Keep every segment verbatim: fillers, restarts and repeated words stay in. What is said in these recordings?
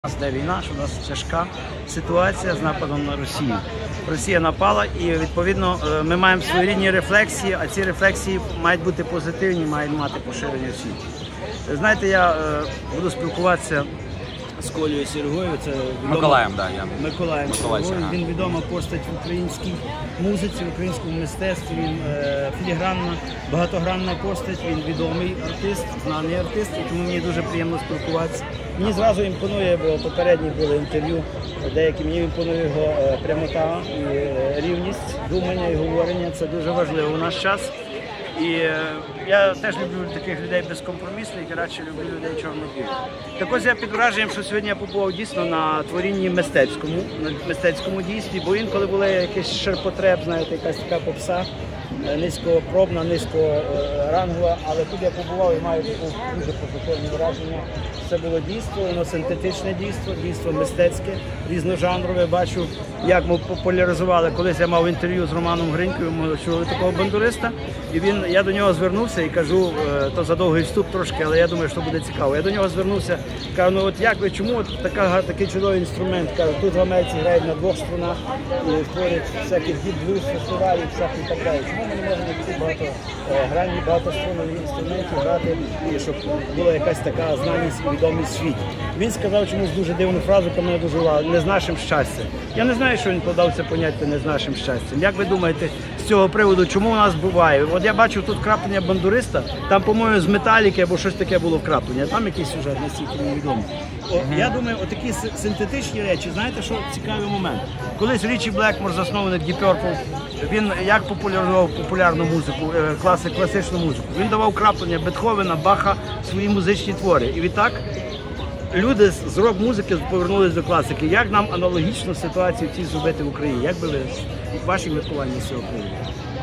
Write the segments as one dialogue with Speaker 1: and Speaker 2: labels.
Speaker 1: У нас йде війна, що у нас тяжка ситуація з нападом на Росію. Росія напала і, відповідно, ми маємо своєрідні рефлексії, а ці рефлексії мають бути позитивні, мають мати поширення в світі. Знаєте, я буду спілкуватися з Колею Серегою, це відомо...
Speaker 2: Миколаєм, да, я.
Speaker 1: Миколаєм
Speaker 2: Миколаєм,
Speaker 1: Серегою.
Speaker 2: ага.
Speaker 1: Він відома постать в українській музиці, в українському мистецтві, він е, філігранна, багатогранна постать, він відомий артист, знаний артист, і тому мені дуже приємно спілкуватися. Мені зразу імпонує, бо попередні були інтерв'ю, деякі мені імпонує його е, прямота і е, рівність, думання і говорення, це дуже важливо в наш час. І е, я теж люблю таких людей безкомпромісних і радше люблю людей чорно-білих. Так ось я під враженням, що сьогодні я побував дійсно на творінні мистецькому, на мистецькому дійстві, бо інколи були якийсь ширпотреб, знаєте, якась така попса, низькопробна, низькорангова, але тут я побував і маю таку дуже позитивне враження. Це було дійство, воно синтетичне дійство, дійство мистецьке, різножанрове. Бачу, як ми популяризували. Колись я мав інтерв'ю з Романом Гринькою, мого чули такого бандуриста, і він, я до нього звернувся і кажу, то за довгий вступ трошки, але я думаю, що буде цікаво. Я до нього звернувся, кажу, ну от як ви, чому от така, такий чудовий інструмент? Кажу, тут в Америці грають на двох струнах, і творять всякі дід-блюз, фестивалі, всякі так далі. Чому ми не можемо такі багатогранні, багатострунні інструменти грати, і щоб була якась така знаність і відомість в світі? Він сказав чомусь дуже дивну фразу, яка мене дуже увагала, не з нашим щастям. Я не знаю, що він подав це поняття не з нашим щастям. Як ви думаєте з цього приводу, чому у нас буває? От я бачив тут краплення бандуриста, там, по-моєму, з металіки або щось таке було вкраплення, там якийсь сюжет настільки невідомий. Я думаю, отакі синтетичні речі, знаєте, що цікавий момент? Колись Річі Блекмор, засновник Deep Purple, він як популяризував популярну музику, класи, класичну музику, він давав краплення Бетховена, Баха в свої музичні твори. І відтак люди з рок-музики повернулися до класики. Як нам аналогічну ситуацію цій зробити в Україні? Як би ви, ваші міркування з цього приводу?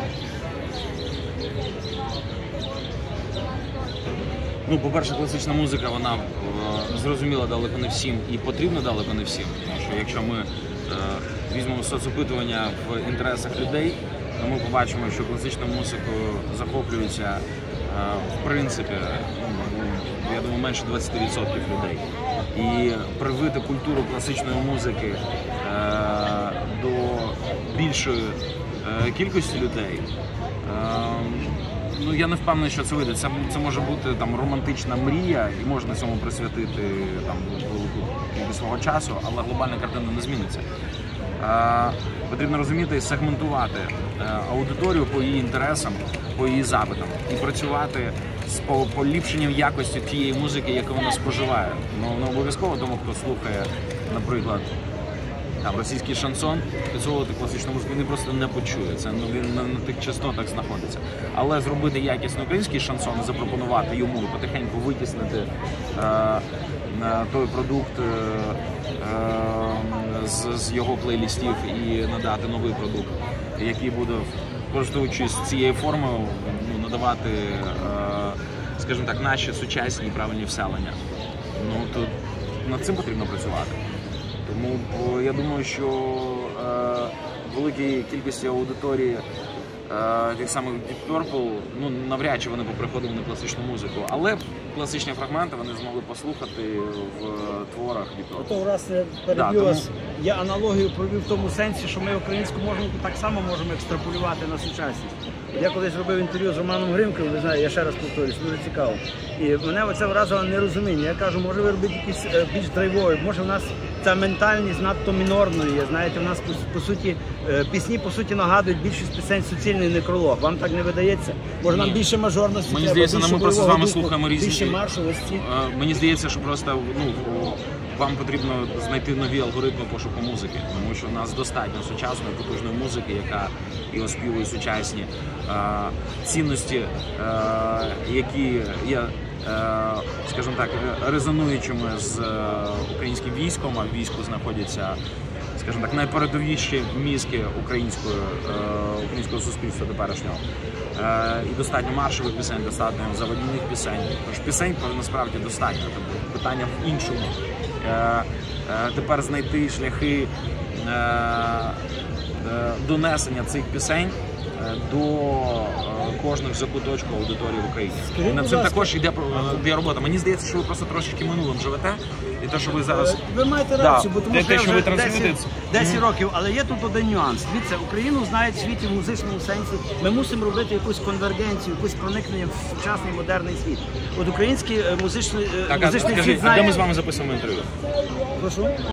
Speaker 2: Ну, по-перше, класична музика, вона е, зрозуміла далеко не всім і потрібна далеко не всім. Тому що якщо ми е, візьмемо соцопитування в інтересах людей, то ми побачимо, що класичною музикою захоплюються е, в принципі, ну, я думаю, менше двадцять відсотків людей. І привити культуру класичної музики е, до більшої е, кількості людей, е, ну, я не впевнений, що це вийде. Це, це може бути там романтична мрія і можна цьому присвятити там велику кількість свого часу, але глобальна картина не зміниться. Е, потрібно розуміти і сегментувати е, аудиторію по її інтересам, по її запитам і працювати з поліпшенням якості тієї музики, яку вона споживає. Ну, не обов'язково тому, хто слухає, наприклад, там, російський шансон, підсовувати класичну музику, він просто не почує. Це, ну, він на, на тих частотах знаходиться. Але зробити якісний український шансон, запропонувати йому і потихеньку витіснити е, той продукт е, е, з, з його плейлістів і надати новий продукт, який буде, користуючись цією формою, ну, надавати, е, скажімо так, наші сучасні правильні вселення. Ну, то над цим потрібно працювати. Тому я думаю, що е, великій кількості аудиторії е, тих самих Deep Purple, ну, навряд чи вони поприходили на класичну музику, але класичні фрагменти вони змогли послухати в творах Deep Purple.
Speaker 1: Ото, власне, переб'ю вас, тому... я аналогію провів в тому сенсі, що ми українську музику так само можемо екстраполювати на сучасність. Я колись робив інтерв'ю з Романом Гринькою, ви знаєте, я ще раз повторюсь, дуже цікаво. І мене оце вразило нерозуміння. Я кажу, може ви робите якісь більш драйвові, може в нас ця ментальність надто мінорною є. Знаєте, в нас, по, по суті, пісні, по суті, нагадують більшість пісень суцільний некролог. Вам так не видається? Може нам більше мажорності
Speaker 2: Мені
Speaker 1: треба,
Speaker 2: здається,
Speaker 1: більше
Speaker 2: ми просто з вами
Speaker 1: духу,
Speaker 2: слухаємо різні...
Speaker 1: більше маршовості?
Speaker 2: Мені здається, що просто, ну, вам потрібно знайти нові алгоритми пошуку музики, тому що у нас достатньо сучасної, потужної музики, яка і оспівує сучасні е, цінності, е, які є, е, скажімо так, резонуючими з е, українським військом, а в війську знаходяться, скажімо так, найпередовіші мізки української, е, українського суспільства теперішнього. Е, і достатньо маршових пісень, достатньо заводних пісень. Тож пісень насправді достатньо. Тобто питання в іншому. Е, е, тепер знайти шляхи е, е, донесення цих пісень е, до е, кожних закуточків аудиторії в Україні.
Speaker 1: Скажіть,
Speaker 2: І над
Speaker 1: будь
Speaker 2: цим
Speaker 1: ласка.
Speaker 2: також йде, йде робота. Мені здається, що ви просто трошечки минулим живете, і те, що ви зараз...
Speaker 1: Ви маєте
Speaker 2: Да,
Speaker 1: рацію, бо тому
Speaker 2: те,
Speaker 1: що
Speaker 2: те,
Speaker 1: я
Speaker 2: що
Speaker 1: вже
Speaker 2: ви транслюєте,
Speaker 1: десять, десять років, але є тут один нюанс. Дивіться, Україну знають в світі в музичному сенсі. Ми мусимо робити якусь конвергенцію, якусь проникнення в сучасний модерний світ. От український е, музичний, е,
Speaker 2: Так, а
Speaker 1: музичний
Speaker 2: скажіть,
Speaker 1: світ
Speaker 2: а
Speaker 1: знає...
Speaker 2: де ми з вами записуємо інтерв'ю?
Speaker 1: Прошу?